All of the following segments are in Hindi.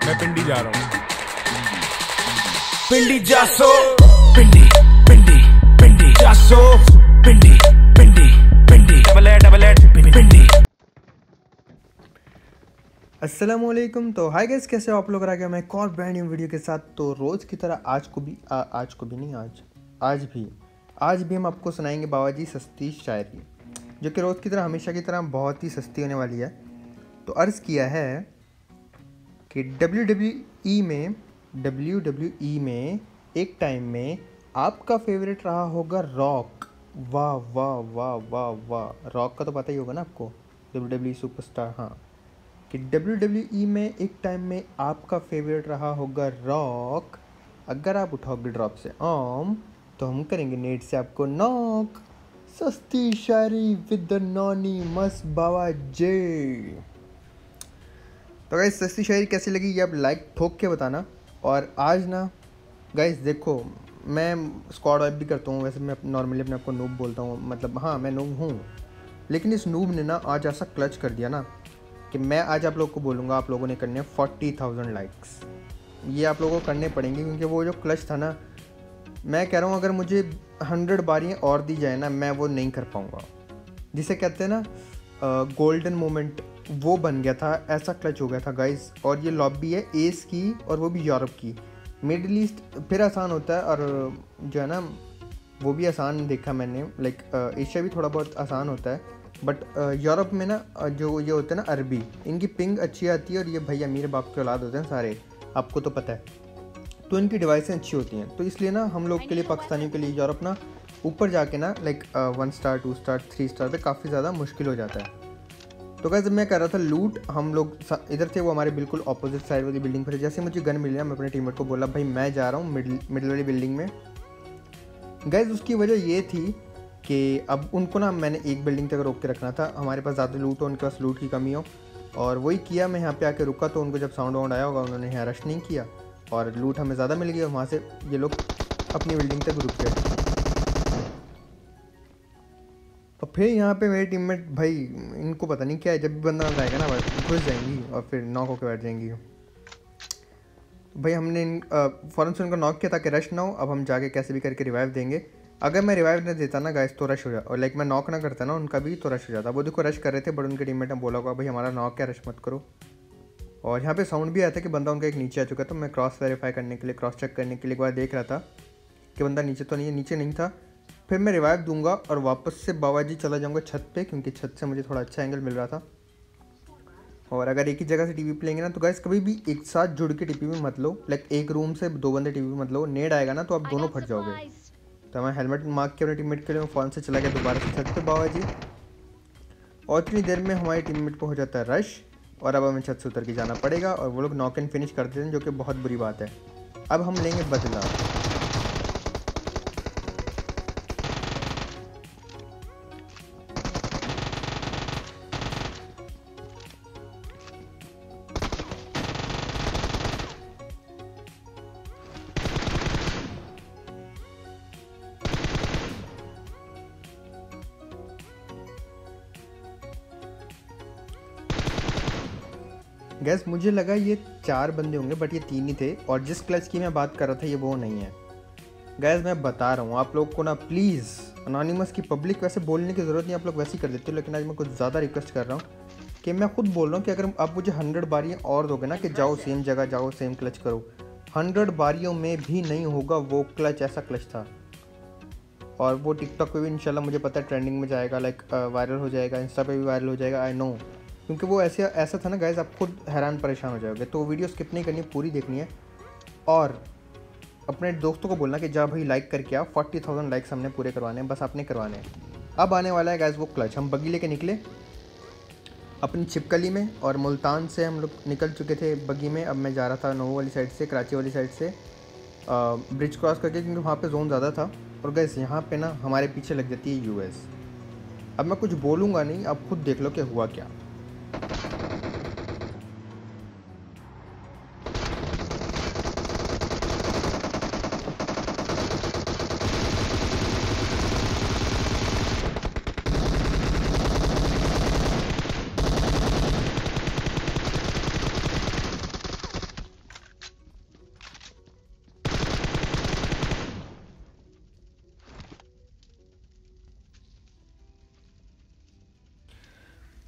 मैं पिंडी जा रहा हूँ। पिंडी जासो, पिंडी पिंडी पिंडी जासो, पिंडी पिंडी पिंडी डबल एट पिंडी। अस्सलामुअलैकुम। तो हाय गाइस, कैसे हो आप लोग? आ गया मैं एक और ब्रांड न्यू वीडियो के साथ। तो रोज़ की तरह आज भी हम आपको सुनाएंगे बाबा जी सस्ती शायरी, जो कि रोज़ की तरह हमेशा की तरह बहुत ही सस्ती होने वाली है। तो अर्ज़ किया है कि WWE में एक टाइम में आपका फेवरेट रहा होगा रॉक। वाह वाह वाह वाह वाह, रॉक का तो पता ही होगा ना आपको, WWE सुपरस्टार। हाँ, कि WWE में एक टाइम में आपका फेवरेट रहा होगा रॉक। अगर आप उठाओगे ड्रॉप से आम तो हम करेंगे नेट से आपको नॉक। सस्ती शायरी विद द नॉनी मस्त बाबा जे। तो गाइस, सस्ती शायरी कैसी लगी ये आप लाइक ठोक के बताना। और आज ना गाइस देखो, मैं स्क्वाड वाइप भी करता हूँ, वैसे मैं नॉर्मली अपने आपको नूब बोलता हूँ, मतलब हाँ मैं नूब हूँ, लेकिन इस नूब ने ना आज ऐसा क्लच कर दिया ना कि मैं आज आप लोगों को बोलूँगा आप लोगों ने करने 40,000 लाइक्स। ये आप लोगों को करने पड़ेंगे, क्योंकि वो जो क्लच था ना, मैं कह रहा हूँ अगर मुझे 100 बारियाँ और दी जाए ना, मैं वो नहीं कर पाऊँगा। जिसे कहते हैं ना गोल्डन मोमेंट, वो बन गया था, ऐसा क्लच हो गया था गाइस। और ये लॉबी है एस की, और वो भी यूरोप की। मिडल ईस्ट फिर आसान होता है, और जो है ना वो भी आसान देखा मैंने, लाइक एशिया भी थोड़ा बहुत आसान होता है, बट यूरोप में ना जो ये होते हैं ना अरबी, इनकी पिंग अच्छी आती है। और ये भैया मेरे बाप के औलाद होते हैं सारे, आपको तो पता है, तो इनकी डिवाइसें अच्छी होती हैं। तो इसलिए ना हम लोग के लिए, पाकिस्तानियों के लिए यूरोप ना ऊपर जाके ना लाइक 1 स्टार 2 स्टार 3 स्टार पे काफ़ी ज़्यादा मुश्किल हो जाता है। तो गाइस, जब मैं कर रहा था लूट, हम लोग इधर थे, वो हमारे बिल्कुल ऑपोजिट साइड वाली बिल्डिंग पर। जैसे मुझे गन मिल गया, मैं अपने टीममेट को बोला भाई मैं जा रहा हूँ मिडिल वाली बिल्डिंग में। गाइस, उसकी वजह ये थी कि अब उनको ना मैंने एक बिल्डिंग तक रोक के रखना था। हमारे पास ज़्यादा लूट हो, उनके पास लूट की कमी हो, और वही किया। मैं यहाँ पे आके रुका, तो उनको जब साउंड वाउंड आया होगा, उन्होंने यहाँ रश नहीं किया, और लूट हमें ज़्यादा मिल गई, और वहाँ से ये लोग अपनी बिल्डिंग तक रुक गए। और फिर यहाँ पे मेरे टीममेट भाई, इनको पता नहीं क्या है, जब भी बंदा जाएगा ना भाई घुस जाएंगी और फिर नॉक होकर बैठ जाएंगी। भाई हमने फ़ौरन से उनको नॉक किया ताकि रश ना हो। अब हम जाके कैसे भी करके रिवाइव देंगे। अगर मैं रिवाइव नहीं देता ना गाइस तो रश हो जाता, और लाइक मैं नॉक ना करता ना उनका भी, तो रश हो जाता। वो देखो रश कर रहे थे, बट उनके टीममेट ने बोला होगा भाई हमारा नॉक है, रश मत करो। और यहाँ पे साउंड भी आया था कि बंदा उनका एक नीचे आ चुका था। मैं क्रॉस वेरीफाई करने के लिए, क्रॉस चेक करने के लिए एक बार देख रहा था कि बंदा नीचे तो नहीं है, नीचे नहीं था। फिर मैं रिवाइव दूंगा और वापस से बाबा जी चला जाऊँगा छत पे, क्योंकि छत से मुझे थोड़ा अच्छा एंगल मिल रहा था। और अगर एक ही जगह से टीवी पे लेंगे ना, तो गाइस कभी भी एक साथ जुड़ के टीवी में मत लो, लाइक एक रूम से 2 बंदे टीवी में मत लो। नेड आएगा ना तो आप दोनों फट जाओगे। तो मैं हेलमेट मार्क किया अपने टीममेट के लिए, मैं फ़ोन से चला गया दोबारा से छत पे बाबा जी। और इतनी देर में हमारे टीममेट को हो जाता है रश, और अब हमें छत से उतर के जाना पड़ेगा, और वो लोग नॉक एंड फिनिश कर देते हैं, जो कि बहुत बुरी बात है। अब हम लेंगे बदला। गैस मुझे लगा ये 4 बंदे होंगे, बट ये 3 ही थे। और जिस क्लच की मैं बात कर रहा था ये वो नहीं है। गैस मैं बता रहा हूँ आप लोग को ना, प्लीज़ अनोनिमस की पब्लिक वैसे बोलने की ज़रूरत नहीं, आप लोग वैसे ही कर देते हो, लेकिन आज मैं कुछ ज़्यादा रिक्वेस्ट कर रहा हूँ कि मैं खुद बोल रहा हूँ कि अगर आप मुझे 100 बारियाँ और दोगे ना, कि जाओ सेम जगह जाओ सेम क्लच करो, 100 बारियों में भी नहीं होगा वो क्लच। ऐसा क्लच था, और वो टिकटॉक पे भी इंशाल्लाह मुझे पता है ट्रेंडिंग में जाएगा, लाइक वायरल हो जाएगा, इंस्टा पे भी वायरल हो जाएगा, आई नो, क्योंकि वो ऐसा था ना गाइस, आप खुद हैरान परेशान हो जाओगे। तो वीडियो स्किप नहीं करनी, पूरी देखनी है। और अपने दोस्तों को बोलना कि जा भाई लाइक करके आओ, 40,000 लाइक्स हमने पूरे करवाने हैं, बस आपने करवाने हैं। अब आने वाला है गाइस वो क्लच। हम बगी लेके निकले अपनी छिपकली में, और मुल्तान से हम लोग निकल चुके थे बगी में। अब मैं जा रहा था नोवो वाली साइड से, कराची वाली साइड से ब्रिज क्रॉस करके, क्योंकि वहाँ पे जोन ज़्यादा था। और गाइस यहाँ पे ना हमारे पीछे लग जाती है यूएस। अब मैं कुछ बोलूँगा नहीं, अब खुद देख लो कि हुआ क्या।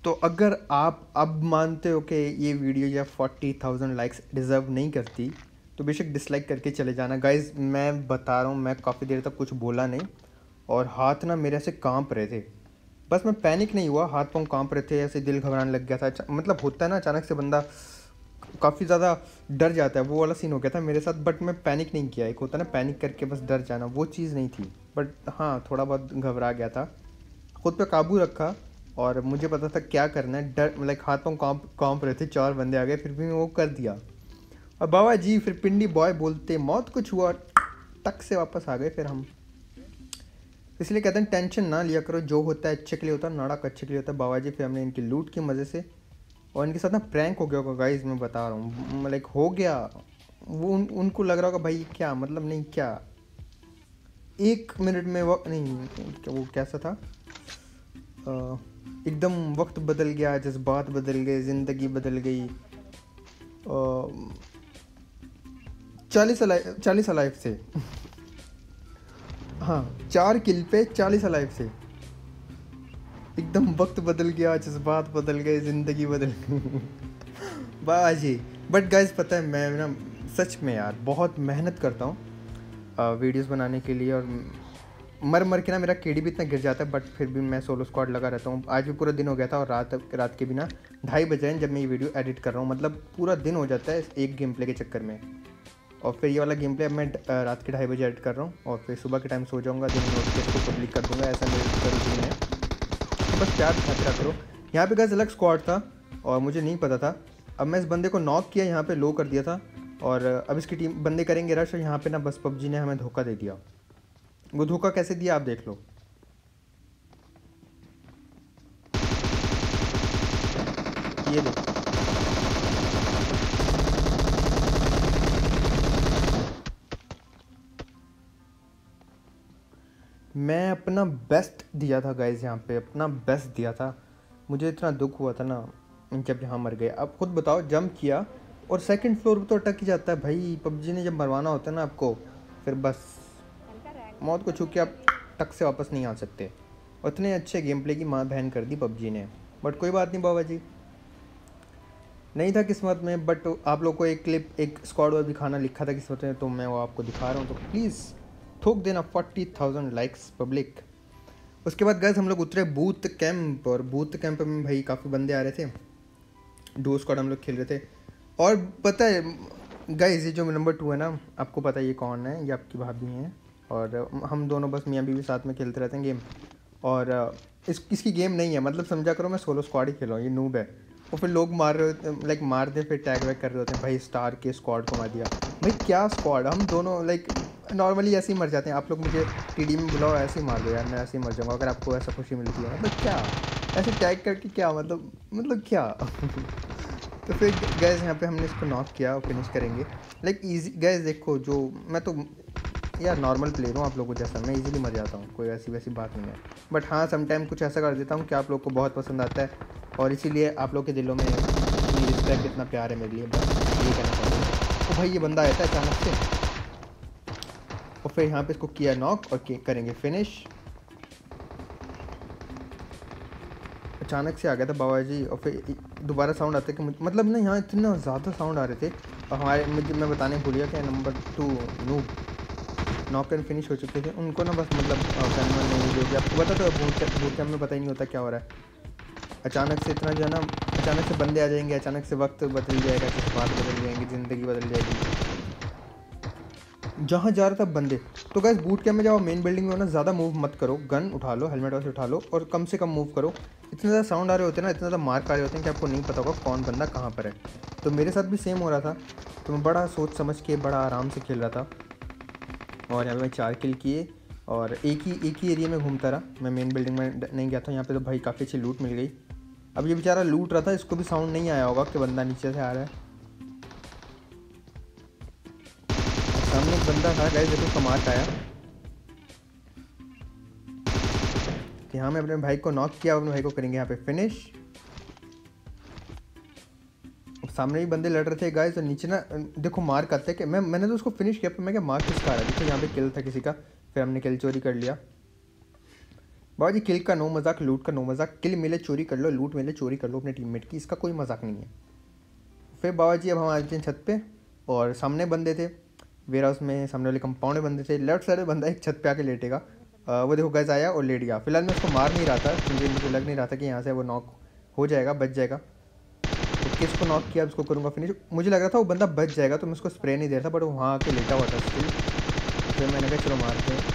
तो अगर आप अब मानते हो कि ये वीडियो या 40,000 लाइक्स डिज़र्व नहीं करती तो बेशक डिसलाइक करके चले जाना। गाइज़ मैं बता रहा हूँ, मैं काफ़ी देर तक कुछ बोला नहीं और हाथ ना मेरे ऐसे कांप रहे थे। बस मैं पैनिक नहीं हुआ, हाथ पाँव कांप रहे थे, ऐसे दिल घबराने लग गया था। मतलब होता है ना अचानक से बंदा काफ़ी ज़्यादा डर जाता है, वो वाला सीन हो गया था मेरे साथ। बट मैं पैनिक नहीं किया, एक होता है ना पैनिक करके बस डर जाना, वो चीज़ नहीं थी। बट हाँ थोड़ा बहुत घबरा गया था, खुद पे काबू रखा और मुझे पता था क्या करना है। डर लाइक हाथ पाँव कांप रहे थे, 4 बंदे आ गए, फिर भी मैं वो कर दिया। और बाबा जी फिर पिंडी बॉय बोलते मौत कुछ हुआ, टक से वापस आ गए फिर हम। इसलिए कहते हैं टेंशन ना लिया करो, जो होता है अच्छे के लिए होता है, नाड़क अच्छे के लिए होता है। बाबा जी फिर हमने इनकी लूट की मज़े से, और इनके साथ ना प्रैंक हो गया होगा गाइज, मैं बता रहा हूँ लाइक हो गया। वो उनको लग रहा होगा भाई क्या मतलब, नहीं क्या 1 मिनट में वो नहीं, वो कैसा था, एकदम वक्त बदल गया, जज्बात बदल गए, ज़िंदगी बदल गई। 40 अलाइव से हाँ 4 किल पे 40 अलाइव से, एकदम वक्त बदल गया, जज्बात बदल गए, ज़िंदगी बदल गई। वाह जी। बट गाइज पता है मैं ना सच में यार बहुत मेहनत करता हूँ वीडियोस बनाने के लिए, और मर के ना मेरा केडी भी इतना गिर जाता है, बट फिर भी मैं सोलो स्क्वाड लगा रहता हूँ। आज भी पूरा दिन हो गया था और रात के भी ना 2:30 बजे हैं जब मैं ये वीडियो एडिट कर रहा हूँ। मतलब पूरा दिन हो जाता है एक गेम प्ले के चक्कर में। और फिर ये वाला गेम प्ले अब मैं रात के 2:30 बजे एडिट कर रहा हूँ और फिर सुबह के टाइम सो जाऊँगा, दिन में उठ के इसको पब्लिक कर दूँगा। ऐसा मेरे रूटीन है, बस प्यार खातिर करो। यहाँ पे गाइस अलग स्क्वाड था और मुझे नहीं पता था। अब मैं इस बंदे को नॉक किया, यहाँ पे लो कर दिया था, और अब इसकी टीम बंदे करेंगे रश, और यहाँ पे ना बस पबजी ने हमें धोखा दे दिया। वो धोखा कैसे दिया आप देख लो। ये देखो मैं अपना बेस्ट दिया था गाइस, यहाँ पे अपना बेस्ट दिया था। मुझे इतना दुख हुआ था ना जब यहाँ मर गए। अब खुद बताओ, जंप किया और सेकंड फ्लोर पे तो अटक ही जाता है भाई। पबजी ने जब मरवाना होता है ना आपको, फिर बस मौत को छू के आप टक से वापस नहीं आ सकते। उतने अच्छे गेम प्ले की माँ बहन कर दी पबजी ने। बट कोई बात नहीं बाबा जी, नहीं था किस्मत में। बट आप लोग को एक क्लिप, एक स्क्वाड और दिखाना लिखा था किस्मत में, तो मैं वो आपको दिखा रहा हूँ। तो प्लीज़ ठोक देना 40,000 लाइक्स पब्लिक। उसके बाद गैस हम लोग उतरे बूथ कैंप, और बूथ कैंप में भाई काफ़ी बंदे आ रहे थे, 2 स्क्वाड हम लोग खेल रहे थे। और पता है गाइस ये जो नंबर 2 है ना, आपको पता है ये कौन है, ये आपकी भाभी हैं, और हम दोनों बस मियाँ बीवी साथ में खेलते रहते हैं गेम। और इसकी गेम नहीं है, मतलब समझा करो मैं सोलो स्क्वाड ही खेल रहा हूँ, ये नूब है। और फिर लोग मार रहे, लाइक मार दे, फिर टैग वैग कर रहे होते हैं भाई स्टार के स्क्वाड को मार दिया। भाई क्या स्क्वाड, हम दोनों लाइक नॉर्मली ऐसे ही मर जाते हैं। आप लोग मुझे टीडी में बुलाओ, ऐसे ही मार दो यार, मैं ऐसे ही मर जाऊँगा अगर आपको ऐसा खुशी मिलती है। मतलब क्या ऐसे टैग करके क्या मतलब क्या। तो फिर गैस यहाँ पे हमने इसको नॉक किया और फिनिश करेंगे लाइक ईजी। गैस देखो जो मैं तो यार नॉर्मल प्लेयर हूँ आप लोगों को जैसा, मैं इजीली मर जाता हूँ, कोई ऐसी वैसी बात नहीं है। बट हाँ समटाइम कुछ ऐसा कर देता हूँ कि आप लोग को बहुत पसंद आता है, और इसीलिए आप लोग के दिलों में इतनी रिस्पेक्ट, इतना प्यार है मेरे लिए, बस ये कहना चाहता हूँ। तो भाई ये बंदा आया था अचानक से, और फिर यहाँ पे इसको किया नॉक और करेंगे फिनिश। अचानक से आ गया था बाबा जी, और फिर दोबारा साउंड आता है कि मतलब ना यहाँ इतना ज़्यादा साउंड आ रहे थे। और हमारे मैं बताने भूल गया कि number 2 noob knock and finish हो चुके थे। उनको ना बस मतलब कन्फर्म नहीं, जो कि आपको पता तो बूट कैंप में पता ही नहीं होता क्या हो रहा है। अचानक से इतना जो है ना, अचानक से बंदे आ जाएंगे, अचानक से वक्त बदल जाएगा, जज्बात बदल जाएंगे, ज़िंदगी बदल जाएगी। जहाँ जा रहा था बंदे। तो गाइस बूट कैंप में जब मेन बिल्डिंग में हो ना, ज़्यादा मूव मत करो, गन उठा लो, हेलमेट वैसे उठा लो, और कम से कम मूव करो। इतने ज़्यादा साउंड आ रहे होते हैं ना, इतने ज़्यादा मार्क आ रहे होते हैं कि आपको नहीं पता होगा कौन बंदा कहाँ पर है। तो मेरे साथ भी सेम हो रहा था, तो मैं बड़ा सोच समझ के बड़ा आराम से खेल रहा था। और यहाँ पे मैं 4 किल किए और एक ही एरिया में घूमता रहा, मैं मेन बिल्डिंग में नहीं गया था। यहाँ पे तो भाई काफ़ी अच्छी लूट मिल गई। अब ये बेचारा लूट रहा था, इसको भी साउंड नहीं आया होगा कि बंदा नीचे से आ रहा है। सामने एक बंदा था गाइस, देखो कमाल आया। यहाँ मैं अपने भाई को नॉक किया, अपने भाई को करेंगे यहाँ पे फिनिश। सामने भी बंदे लड़ रहे थे गाइस, और नीचे ना देखो मार्क आता है कि मैंने तो उसको फिनिश किया, पर मैं क्या मार्क किसका आ रहा है, देखो यहाँ पे किल था किसी का, फिर हमने किल चोरी कर लिया। बाबा जी किल का नो मजाक, लूट का नो मजाक। किल मिले चोरी कर लो, लूट मिले चोरी कर लो अपने टीममेट की, इसका कोई मजाक नहीं है। फिर बाबा जी अब हम आ जाते हैं छत पे, और सामने बंदे थे वेयर हाउस में, सामने वाले कंपाउंड में बंदे थे। लेफ्ट साइड में बंदा एक छत पे आके लेटेगा, वो देखो गैस आया और लेट गया। फिलहाल मैं उसको मार नहीं रहा था क्योंकि मुझे लग नहीं रहा था कि यहाँ से वो नॉक हो जाएगा, बच जाएगा। तो किसको नॉक किया उसको करूँगा फिनिश। मुझे लग रहा था वो बंदा बच जाएगा तो मैं उसको स्प्रे नहीं दे रहा था, बट वो वहाँ आके लेटा हुआ था स्टिल। फिर मैंने कहा चलो मारते हैं।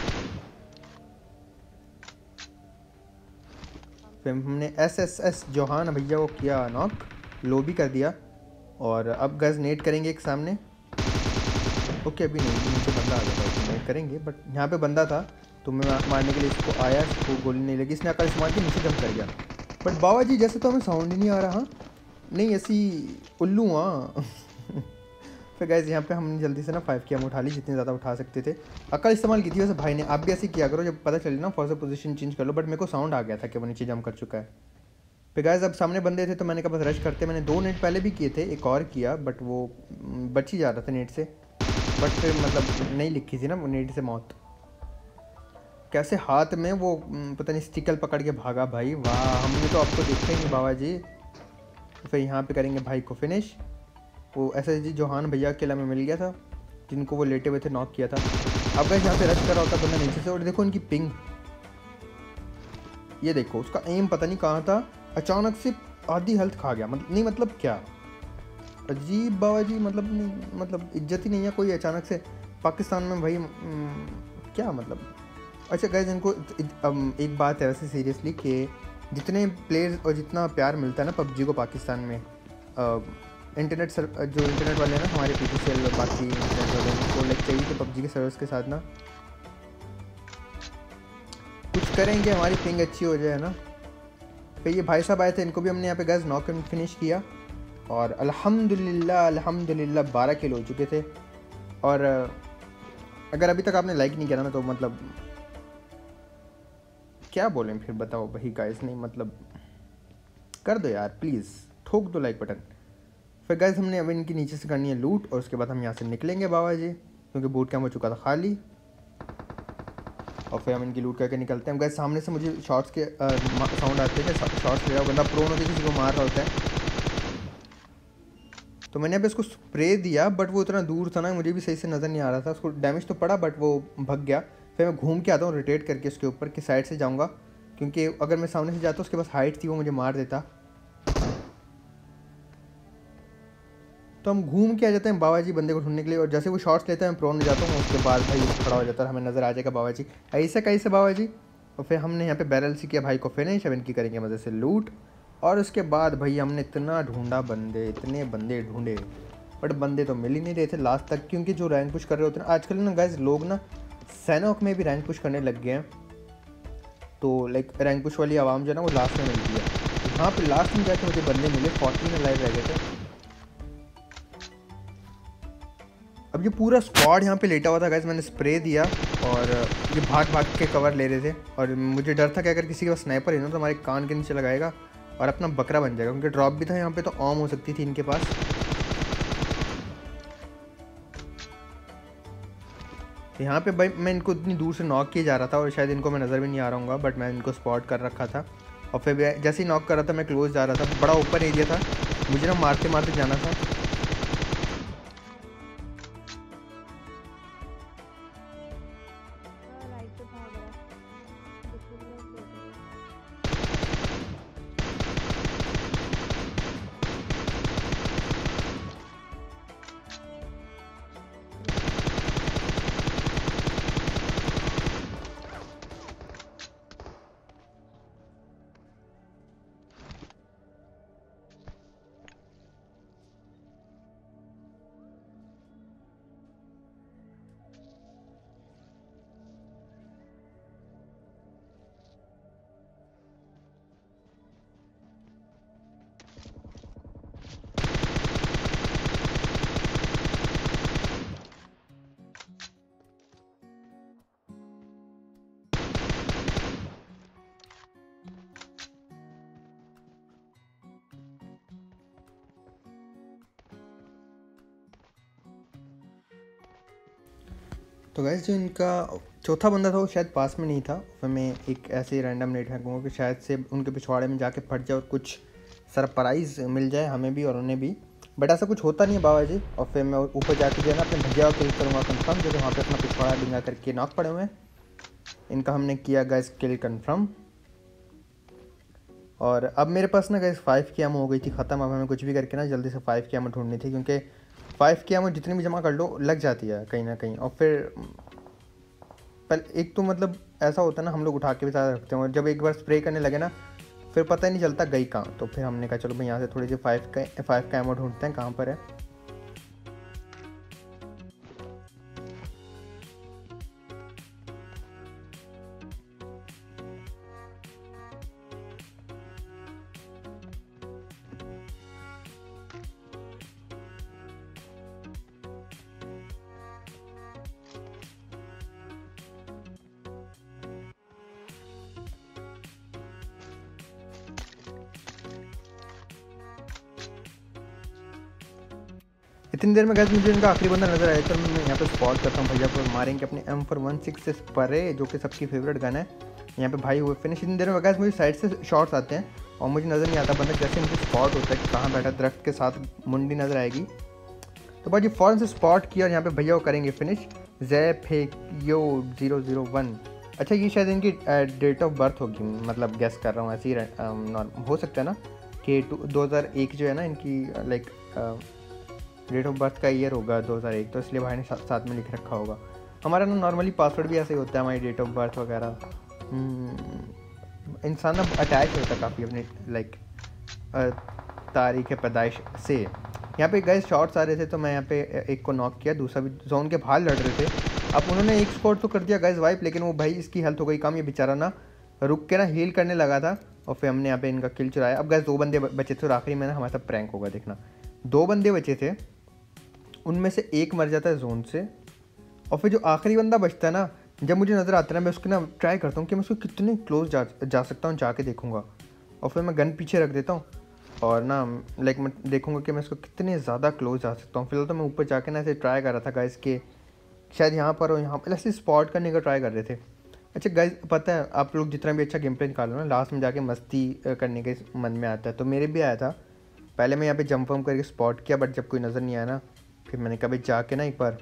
फिर हमने एस जोहान भैया को किया नॉक, लो भी कर दिया। और अब गैस नेट करेंगे एक सामने। ओके अभी नहीं, नीचे बंदा आ गया था, नेट करेंगे। बट यहाँ पे बंदा था तो मैं मारने के लिए इसको आया, इसको गोली नहीं लगी, इसने अकल इस्तेमाल की, नीचे जंप कर गया। बट बाबा जी जैसे तो हमें साउंड ही नहीं आ रहा, नहीं ऐसी उल्लू हाँ। फिर गैस यहाँ पे हमने जल्दी से ना 5 की हम उठा ली, जितनी ज़्यादा उठा सकते थे। अकल इस्तेमाल की थी वैसे भाई ने, आप भी ऐसे किया करो, जब पता चले ना फर्स्ट पोजीशन चेंज कर लो। बट मेरे को साउंड आ गया था कि वो नीचे जंप कर चुका है। फिर गैस अब सामने बंदे थे तो मैंने कहा बस रश करते। मैंने 2 नेट पहले भी किए थे, एक और किया बट वो बच ही जा रहा था नेट से। बट फिर मतलब नहीं लिखी थी ना वो नेट से मौत। कैसे हाथ में वो पता नहीं स्टिकल पकड़ के भागा भाई, वाह हमने तो आपको देखा ही नहीं बाबा जी। फिर यहाँ पे करेंगे भाई को फिनिश। वो SSG जोहान भैया अकेला में मिल गया था, जिनको वो लेटे हुए थे नॉक किया था। अब गैस यहाँ पे रश कर रहा होता बंदा नीचे से, और देखो इनकी पिंग, ये देखो उसका एम पता नहीं कहाँ था, अचानक से आधी हेल्थ खा गया। मतलब नहीं, मतलब क्या अजीब बाबा जी, मतलब नहीं, मतलब इज्जत ही नहीं है कोई अचानक से पाकिस्तान में भाई। क्या मतलब। अच्छा गैस इनको एक बात है वैसे सीरियसली कि जितने प्लेयर्स और जितना प्यार मिलता है ना पबजी को पाकिस्तान में, इंटरनेट जो इंटरनेट वाले हैं ना हमारे PTCL और बाकी इंटरनेट वाले, उनको लाइक चाहिए कि पबजी के सर्वर्स के साथ ना कुछ करेंगे, हमारी पिंग अच्छी हो जाए ना। फिर ये भाई साहब आए थे, इनको भी हमने यहाँ पे गैस नॉक फिनिश किया, और अल्हम्दुलिल्लाह अल्हम्दुलिल्लाह 12 किल हो चुके थे। और अगर अभी तक आपने लाइक नहीं किया ना तो मतलब क्या बोलें फिर, बताओ भाई गाइस, नहीं मतलब कर दो यार प्लीज़, ठोक दो लाइक बटन। फिर गाइस हमने अब इनकी नीचे से करनी है लूट, और उसके बाद हम यहाँ से निकलेंगे बाबा जी, क्योंकि बूट कैंप हो चुका था खाली। और फिर हम इनकी लूट करके निकलते हैं। गाइस सामने से मुझे शॉट्स के साउंड आते हैं, शॉट्स ले रहा बंदा प्रोन होकर किसी को मार रहा होता है। तो मैंने अब इसको स्प्रे दिया, बट वो इतना दूर था ना, मुझे भी सही से नज़र नहीं आ रहा था। उसको डैमेज तो पड़ा बट वो भग गया। फिर मैं घूम के आता हूँ रोटेट करके उसके ऊपर की साइड से जाऊँगा, क्योंकि अगर मैं सामने से जाता उसके पास हाइट थी, वो मुझे मार देता। तो हम घूम के आ जाते हैं बाबा जी बंदे को ढूंढने के लिए, और जैसे वो शॉट्स लेते हैं मैं प्रोन हो जाता हूँ, उसके बाद भाई वो खड़ा हो जाता है, हमें नज़र आ जाएगा बाबा जी ऐसे कैसे बाबा जी। और फिर हमने यहाँ पे बैरल से किया भाई को फिनिश। अब इनकी करेंगे मज़े से लूट, और उसके बाद भाई हमने इतना ढूंढा बंदे, इतने बंदे ढूंढे, बट बंदे तो मिल ही नहीं रहे थे लास्ट तक, क्योंकि जो रैंक पुश कर रहे होते हैं आजकल ना गाइस, लोग ना सैनॉक में भी रैंक पुश करने लग गए हैं। तो लाइक रैंक पुश वाली आवाम जो है ना वो लास्ट में मिलती है। तो यहाँ पे लास्ट में जाके मुझे बंदे मिले, 14 लाइव रह गए थे। अब ये पूरा स्क्वाड यहाँ पे लेटा हुआ था गाइस, मैंने स्प्रे दिया और ये भाग भाग के कवर ले रहे थे, और मुझे डर था कि अगर किसी के पास स्नाइपर है ना तो हमारे कान के नीचे लगाएगा और अपना बकरा बन जाएगा, क्योंकि ड्रॉप भी था यहाँ पे तो ऑम हो सकती थी इनके पास। यहाँ पे भाई मैं इनको इतनी दूर से नॉक किए जा रहा था, और शायद इनको मैं नज़र भी नहीं आ रहा हूँ, बट मैं इनको स्पॉट कर रखा था। और फिर जैसे ही नॉक कर रहा था मैं क्लोज जा रहा था, बड़ा ओपन एरिया था, मुझे ना मारते मारते जाना था। तो गाइस जो इनका चौथा बंदा था वो शायद पास में नहीं था, फिर मैं एक ऐसे रैंडम नेट फेंकूँगा कि शायद से उनके पिछवाड़े में जाके फट जाए और कुछ सरप्राइज़ मिल जाए हमें भी और उन्हें भी, बट ऐसा कुछ होता नहीं है बाबा जी। और फिर मैं ऊपर जाके जो है ना अपने भैया को किल करूँगा कंफर्म, जो कि वहाँ पे अपना पिछवाड़ा डिंगा करके नॉक पड़े हुए हैं। इनका हमने किया गाइस किल कंफर्म। और अब मेरे पास ना गाइस 5 की एमो हो गई थी ख़त्म। अब हमें कुछ भी करके ना जल्दी से 5 की एमो ढूंढनी थी, क्योंकि 5 की एमो जितनी भी जमा कर लो लग जाती है कहीं ना कहीं। और फिर एक तो मतलब ऐसा होता है ना, हम लोग उठा के भी ज़्यादा रखते हैं और जब एक बार स्प्रे करने लगे ना फिर पता ही नहीं चलता गई कहाँ। तो फिर हमने कहा चलो भाई यहाँ से थोड़ी सी 5 का एमो ढूंढते हैं कहाँ पर है। इतनी देर में गैस मुझे इनका आखिरी बंदा नजर आया, तो मैं यहाँ पे स्पॉट करता हूँ भैया को, मारेंगे अपने M416 से स्प्रे, जो कि सबकी फेवरेट गन है। यहाँ पे भाई हुए फिनिश। इतनी देर में गैस मुझे साइड से शॉट्स आते हैं और मुझे नज़र नहीं आता बंदा, जैसे मुझे स्पॉट होता है कि कहाँ बैठा, दरख्त के साथ मुंडी नज़र आएगी तो भाई फ़ौरन से स्पॉट किया और यहाँ पे भैया को करेंगे फिनिश। ज़ैफेयो 001। अच्छा ये शायद इनकी डेट ऑफ बर्थ होगी, मतलब गेस कर रहा हूँ ऐसे ही हो सकता है ना कि 2001 जो है ना इनकी लाइक डेट ऑफ बर्थ का ईयर होगा 2001, तो इसलिए भाई ने साथ में लिख रखा होगा। हमारा ना नॉर्मली पासवर्ड भी ऐसे ही होता है, हमारी डेट ऑफ बर्थ वगैरह। इंसान ना अटैच होता है काफ़ी अपने लाइक तारीख़ पैदाइश से। यहाँ पे गाइस शॉट्स आ रहे थे तो मैं यहाँ पे एक को नॉक किया, दूसरा भी जोन के बाहर लड़ रहे थे। अब उन्होंने एक स्क्वाड तो कर दिया गाइस वाइप, लेकिन वो भाई इसकी हेल्थ हो गई कम, ये बेचारा ना रुक के ना हील करने लगा था और फिर हमने यहाँ पे इनका किल चुराया। अब गाइस 2 बंदे बचे थे और आखिरी में ना हमारे साथ प्रैंक होगा, देखना 2 बंदे बचे थे, उनमें से एक मर जाता है जोन से और फिर जो आखिरी बंदा बचता है ना, जब मुझे नज़र आता है ना मैं उसको ना ट्राई करता हूँ कि मैं उसको कितने क्लोज जा सकता हूँ, जाके देखूँगा। और फिर मैं गन पीछे रख देता हूँ और ना लाइक मैं देखूँगा कि मैं इसको कितने ज़्यादा क्लोज जा सकता हूँ। फिलहाल तो मैं ऊपर जाके ना ऐसे ट्राई कर रहा था गाइस के शायद यहाँ पर और यहाँ पर ऐसे स्पॉट करने का ट्राई कर रहे थे। अच्छा गाइस पता है आप लोग जितना भी अच्छा गेम प्ले निकालो ना, लास्ट में जाके मस्ती करने के मन में आता है, तो मेरे भी आया था। पहले मैं यहाँ पे जंप वम्प करके स्पॉट किया, बट जब कोई नज़र नहीं आया ना फिर मैंने कभी जाके ना एक बार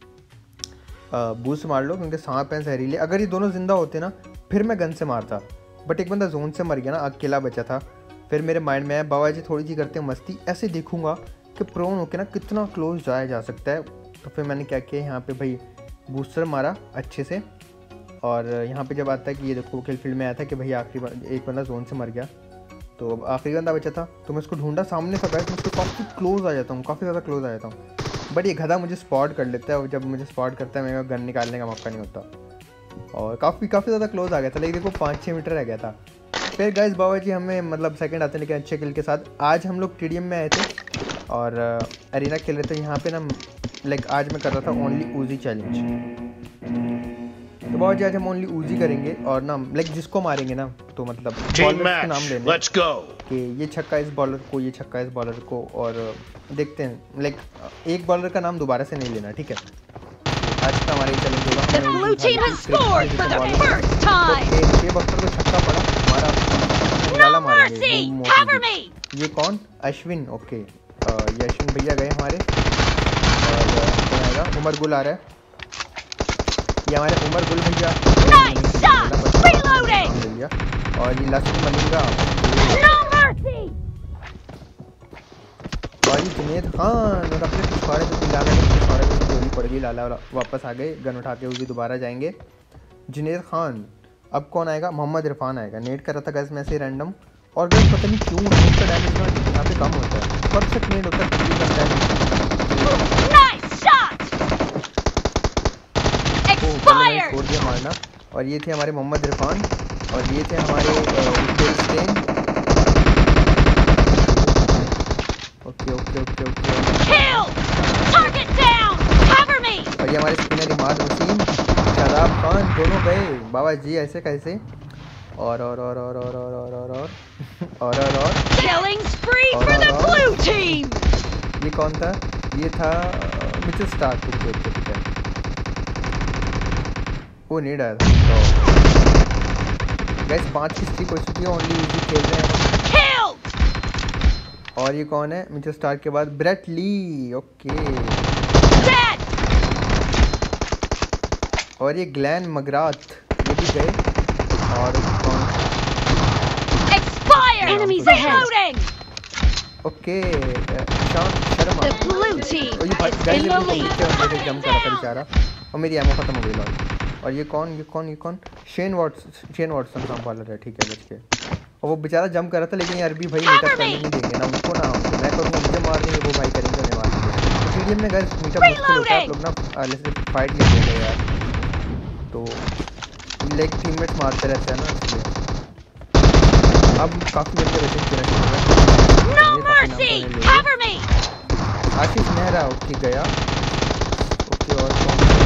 बूस्ट मार लो, क्योंकि सांप हैं जहरीले। अगर ये दोनों जिंदा होते ना फिर मैं गन से मारता, बट एक बंदा जोन से मर गया ना, अकेला बचा था। फिर मेरे माइंड में आया बाबा जी थोड़ी सी करते हैं मस्ती, ऐसे देखूंगा कि प्रोन होके ना कितना क्लोज जाया जा सकता है। तो फिर मैंने क्या किया, यहाँ पे भाई बूस्टर मारा अच्छे से और यहाँ पे जब आता है कि ये देखो किल फील्ड में आया था कि भाई आखिरी एक बंदा जोन से मर गया, तो आखिरी बंदा बचा था तो मैं उसको ढूंढा, सामने से बैठ मैं उसको काफ़ी क्लोज आ जाता हूँ, काफ़ी ज़्यादा क्लोज आ जाता हूँ, बट ये गधा मुझे स्पॉट कर लेता है और जब मुझे स्पॉट करता है मेरे को गन निकालने का मौका नहीं होता और काफ़ी ज़्यादा क्लोज आ गया था, लेकिन देखो 5-6 मीटर रह गया था। फिर गाइस बाबा जी हमें मतलब सेकंड आते हैं लेकिन अच्छे किल के साथ। आज हम लोग टीडीएम में आए थे और एरिना खेल रहे थे। यहाँ पे ना लाइक आज मैं कर रहा था ओनली ऊजी चैलेंज, तो बाबा जी आज हम ओनली ऊजी करेंगे और ना लाइक जिसको मारेंगे ना तो मतलब बॉलर के नाम लेने कि ये छक्का इस बॉलर को, ये छक्का इस बॉलर को, और देखते हैं लाइक एक बॉलर का नाम दोबारा से नहीं लेना, ठीक है। आज का हमारा चैलेंज होगा को छक्का पड़ा हमारा ये कौन अश्विन, ओके ये अश्विन भैया गए हमारे और उमर गुल आ रहा है, ये हमारे उमर गुल भैया और ये लक्ष्मी मलिंगा और ये जुनेद खान और अपने पिछवाड़े से पिछवाड़े में गोली पड़ गई, लाला वापस आ गए, गन उठा के उसी दोबारा जाएंगे। जुनेद खान अब कौन आएगा, मोहम्मद इरफान आएगा। नेट कर रहा था गैस में ऐसे रैंडम और गैस पता नहीं क्यों नेट का डैमेज यहाँ पे कम होता है, परफेक्ट नेट होता है मारना। और ये थे हमारे मोहम्मद इरफान और ये थे हमारे ओके ओके ओके ओके और ये हमारे स्पिनर इमाद वसीम, शादाब खान दोनों गए। बाबा जी ऐसे कैसे और ये कौन था, ये था मिचेल स्टार्क। वो नहीं आया था। तो गाइस 5 की स्ट्रीक हो चुकी है, ओनली यूजी खेल रहे हैं। और ये कौन है? मिचेल स्टार्क के बाद ब्रेट ली। ओके। और ये ग्लैन मगराथ ये भी गए। और कौन? ओके शांत शर्मा। और ये भाई गाइस जंप कर रहा था बेचारा और मेरी एमो खत्म हो गई लॉल। और ये कौन? शेन वॉटसन नाम वाला है, ठीक है बच के। और वो बेचारा जंप कर रहा था, लेकिन यार भी भाई मीटअप करने नहीं देंगे ना उनको ना हमको। मैं करूँगा मुझे मार देंगे, वो भाई करेंगे उन्हें मार देंगे। तो टीडीएम में गाइस मीटअप मुश्किल होता है, आप लोग ना जैसे फाइट लेते हैं यार, तो लाइक टीममेट्स मारते रहते हैं ना, इसलिए अब काफ़ी जल्दी वैसे खेलना शुरू हो गया। आशीष मेहरा ओके गया। ओके और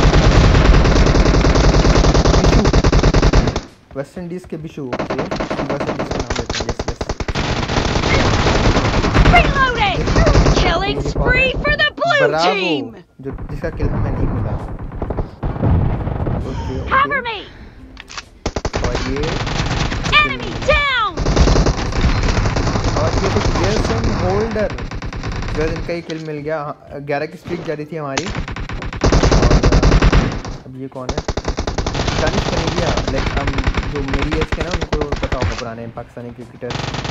वेस्ट इंडीज के बिशु। ओके वेस्ट इंडीज का नाम लेते हैं। जो जिसका किल हमें नहीं मिला। ओके और ये जेसन होल्डर जो इनका ही किल मिल गया। 11 की स्ट्रीक जा रही थी हमारी। और अब ये कौन है? दानिश कनेडिया। लाइक हम जो मेरी एज के ना उनको पता होगा, पुराने पाकिस्तानी क्रिकेटर।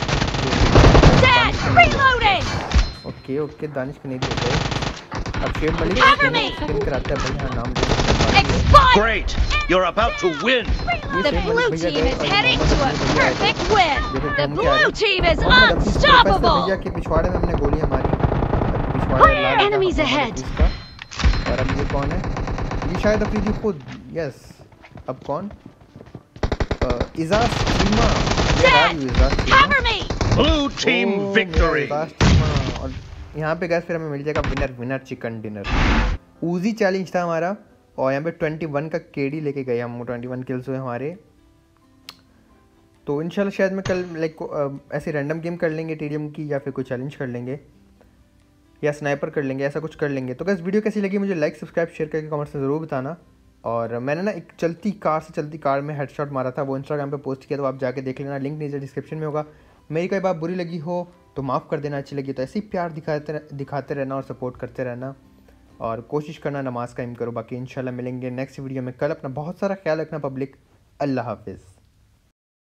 ओके दानिश कनेडिया गए। अब शेब मलिक स्पिन कराते हैं भाई। हाँ नाम Great! You're about to win! The blue team is heading to a perfect win! The blue team is unstoppable! भैया के पिछवाड़े में हमने गोलियां मारी। Enemies ahead! और अब ये कौन है? ये शायद अफरीदी खुद। यस अब कौन? Ijaz Cheema. Blue team victory! और यहाँ पे गैस फिर हमें मिल जाएगा winner chicken dinner. Uzi challenge था हमारा और यहाँ पे 21 का केडी लेके गए हम। 21 किल्स हुए हमारे। तो इंशाल्लाह शायद मैं कल लाइक ऐसे रैंडम गेम कर लेंगे टीडीएम की, या फिर कोई चैलेंज कर लेंगे, या स्नाइपर कर लेंगे, ऐसा कुछ कर लेंगे। तो गैस वीडियो कैसी लगी मुझे लाइक सब्सक्राइब शेयर करके कमेंट्स में ज़रूर बताना। और मैंने ना एक चलती कार में हेडशॉट मारा था, वो इंस्टाग्राम पे पोस्ट किया, तो आप जाके देख लेना, लिंक नीचे डिस्क्रिप्शन में होगा। मेरी कोई बात बुरी लगी हो तो माफ़ कर देना, अच्छी लगी तो ऐसे ही प्यार दिखाते रहना और सपोर्ट करते रहना, और कोशिश करना नमाज कायम करो। बाकी इंशाल्लाह मिलेंगे नेक्स्ट वीडियो में कल। अपना बहुत सारा ख्याल रखना पब्लिक। अल्लाह हाफिज़।